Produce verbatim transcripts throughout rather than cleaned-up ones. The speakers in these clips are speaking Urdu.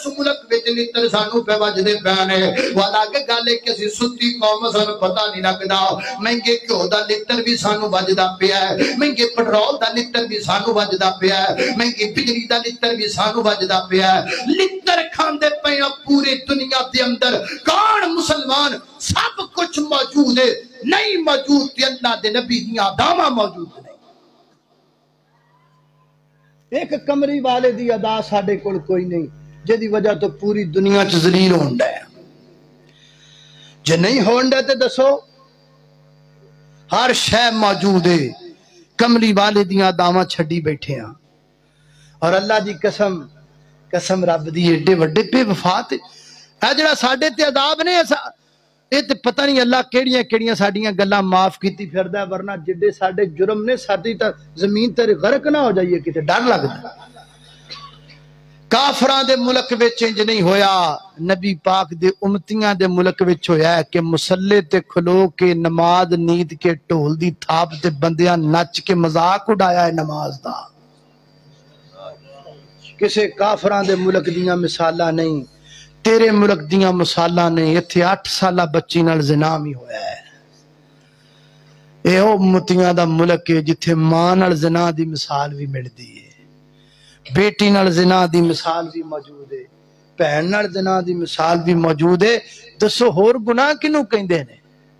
ملک وچ لتر سانو پہ وجدے پیانے والا کے گالے کسی ستی قوم سانو پتہ نہیں لگدا مہنگے گھیو دا لتر بھی سانو وجدا پیا ہے مہنگے پٹرول دا لتر بھی سانو وجدا پیا ہے مہنگی بجلی دا لتر بھی سانو وجدا پیا ہے لتر کھاندے پے پوری دنیا دے اندر کون مسلمان سب کچھ موجود ہے نہیں موجود تے اللہ دے نبی دیاں دعواں موجود نہیں ایک کمری والے دی ادا ساڈے کول کوئی نہیں جدی وجہ تو پوری دنیا چ ذلیل ہوندا ہے جے نہیں ہوندا تے دسو ہر شے موجود ہے کملی والے دیاں دعواں چھڈی بیٹھے ہاں اور اللہ دی قسم قسم رب دی ایڈے وڈے بے وفا تے اے جڑا ساڈے تے عذاب نے اے تے پتہ نہیں اللہ کیڑیاں کیڑیاں ساڈیاں گلاں معاف کیتی پھردا ہے ورنہ جڈے ساڈے جرم نے ساڈی تے زمین تے غرق نہ ہو جائیے کتے ڈر لگدا کافراں دے ملک وچ انج نہیں ہویا نبی پاک دے امتیاں دے ملک وچ ہویا ہے کہ مصلی تے کھلو کے نماز نیند کے ٹول دی تھاپ تے بندیاں نچ کے مذاق اڑایا ہے نماز دا کسے کافراں دے ملک دیاں مثالاں نہیں تیرے ملک دیاں مثالاں نہیں ایتھے اٹھ سالہ بچی نال زنا بھی ہویا ہے اے او امتیاں دا ملک ہے جتھے ماں نال زنا دی مثال بھی ملدی ہے بیٹی نال زنا دی مثال بھی موجود ہے بہن نال زنا دی مثال بھی موجود ہے دسو ہور گناہ کنوں کہندے نے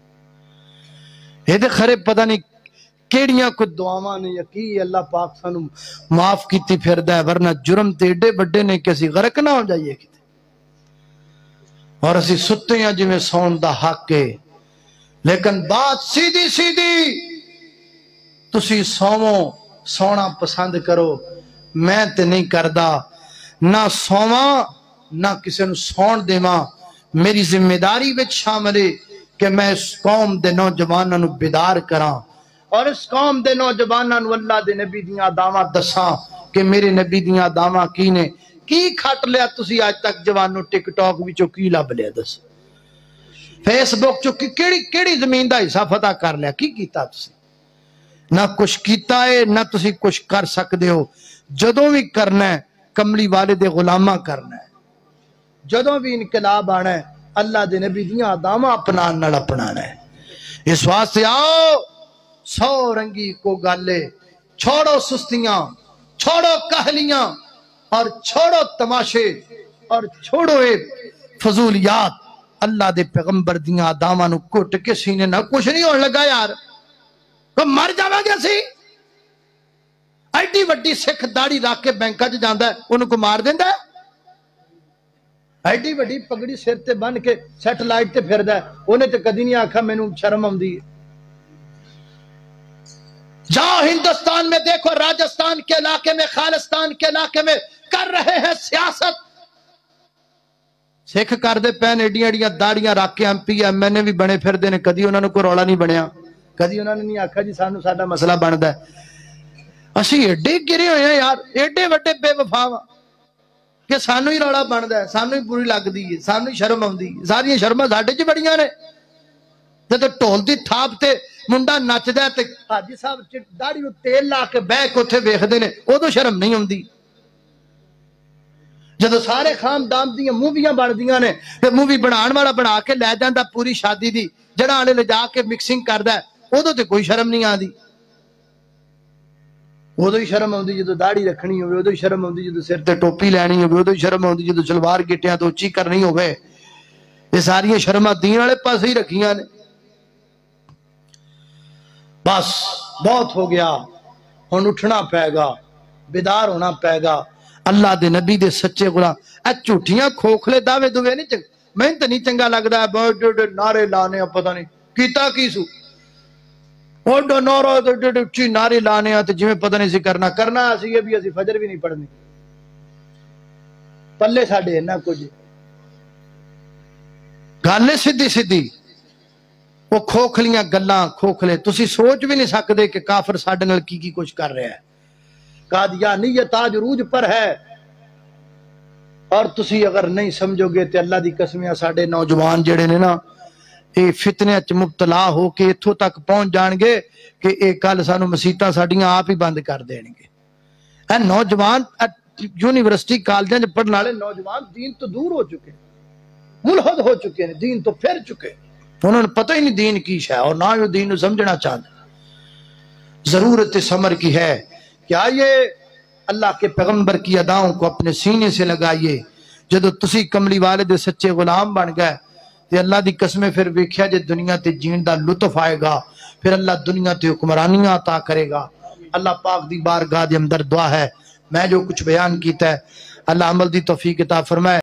اے تے خرے پتہ نہیں کیڑیاں کوئی دعاواں نے یقین اللہ پاک سانو معاف کیتی پھردا ہے ورنہ جرم تے ایڈے بڑے نے کہ اسی غرق نہ ہو جائیے کتے اور اسی ستے ہیں جی میں سون دا حق ہے لیکن بات سیدھی سیدھی تسی سومو سونا پسند کرو میں تے نہیں کردہ نہ سوما نہ کسی نو سون دیواں میری ذمہ داری وچ شامل ہے کہ میں اس قوم دے نوجواناں نو بیدار کراں اور اس قوم دے نوجواناں نو اللہ دے نبی دیاں دعواں دساں کہ میرے نبی دیاں دعواں کی نے کی کھٹ لیا تسی آج تک جوانو ٹک ٹاک وچوں کی لب لیا دس فیس بک چو کیڑی کیڑی زمین دا حصہ فتح کر لیا کی کیتا تسی نہ کچھ کیتا ہے نہ تسی کچھ کر سکدے ہو جدوں بھی کرنا ہے کملی والے دے غلامہ کرنا ہے جدوں بھی انقلاب آنا ہے اللہ دے نبی دیاں دعواں اپنان نال اپنانا ہے اس واسطے آؤ سو رنگی کو گالے چھوڑو سستیاں چھوڑو کہلیاں اور چھوڑو تماشے اور چھوڑو اے فضولیات اللہ دے پیغمبر دیاں دعواں نو کٹ کے سینے نہ کچھ نہیں ہونے لگا یار تو مر جاواں گے سی ایڈی وڈی سکھ داڑھی رکھ کے بینکا چ جاندا ہے انہوں کو مار دیندا ہے ایڈی وڈی پگڑی سر تے بن کے سیٹلائٹ تے پھردا ہے انہیں تے کدی نہیں آکھا مینوں شرم آندی ہے جاؤ ہندوستان میں دیکھو راجستھان کے علاقے میں خالستان کے علاقے میں کر رہے ہیں سیاست سکھ کر دے پین ایڈیاں ایڈیاں داڑیاں رکھ کے M P M N A بھی بنے پھر دے نے کدی انہوں نے کوئی رولا نہیں بنیا کدی انہوں نے نہیں آکھا جی سانو ساڈا مسئلہ بندا ہے اسی ایڈے گرے ہوئے ہیں یار ایڈے وڈے بے وفا کہ سانو ہی رولا بندا ہے سانو ہی بری لگدی ہے سانو ہی شرم آندی ساری شرماں ساڈے چ بڑیاں نے تے ٹول دی تھاپ تے منڈا نچدا ہے تے حاجی صاحب داڑھی نو تیل لا کے بیٹھ کے اوتھے ویکھدے نے اودوں شرم نہیں ہوندی جدو سارے خاندان دیاں موویاں بندیاں نے تے مووی بنان والا بنا کے لے جاندا پوری شادی دی جڑا آنے لے جا کے مکسنگ کردا ہے اودوں تے کوئی شرم نہیں آندی اودوں ہی شرم آندی جدو داڑھی رکھنی ہوے اودوں ہی شرم آندی جدو سر تے ٹوپی لینی ہوے اودوں ہی شرم آندی جدو سلوار گٹیاں تو اچھی کرنی ہوے یہ ساری شرماں دین والے پاسے ہی رکھیاں نے بس بہت ہو گیا ہن اٹھنا پے گا بیدار ہونا پے گا اللہ دے نبی دے سچے غلام اے جھوٹیاں کھوکھلے دعوے دوے نہیں چنگ میں تے نہیں چنگا لگدا ہے بڑے نعرے لانے پتہ نہیں کیتا کی سو اوڈو نورو تے اچھی نعرے لانے تے جویں پتہ نہیں سی کرنا کرنا اسی یہ بھی اسی فجر بھی نہیں پڑھنی پلے ساڈے نہ کچھ گل سیدھی سیدھی وہ کھوکھلیاں گلاں کھوکھلے تسی سوچ بھی نہیں سکدے کہ کافر ساڈے نال کی کی کچھ کر رہا ہے قادیانیت آج عروج پر ہے اور تسی اگر نہیں سمجھو گے تے اللہ دی قسمیاں ساڈے نوجوان جڑے نے نا اے فتنے وچ مبتلا ہو کے اتھوں تک پہنچ جان گے کہ اے کل سانو مسیتاں ساڈیاں آپ ہی بند کر دین گے اے نوجوان یونیورسٹی کالجاں وچ پڑھن والے نوجوان دین تو دور ہو چکے، ملحد ہو چکے ہیں، دین تو پھر چکے، انہوں نے پتہ ہی نہیں دین کی شے اور نہ وہ دین سمجھنا چاہتے۔ ضرورت اس امر کی ہے کہ آئیے اللہ کے پیغمبر کی اداؤں کو اپنے سینے سے لگائیے۔ جدو تسی کملی والے دے سچے غلام بن گئے تے اللہ دی قسمیں پھر ویکھیا جے دنیا تے جین دا لطف آئے گا، پھر اللہ دنیا تے حکمرانیاں عطا کرے گا۔ اللہ پاک دی بارگاہ دے اندر دعا ہے، میں جو کچھ بیان کیتا ہے اللہ عمل دی توفیق عطا فرمائے۔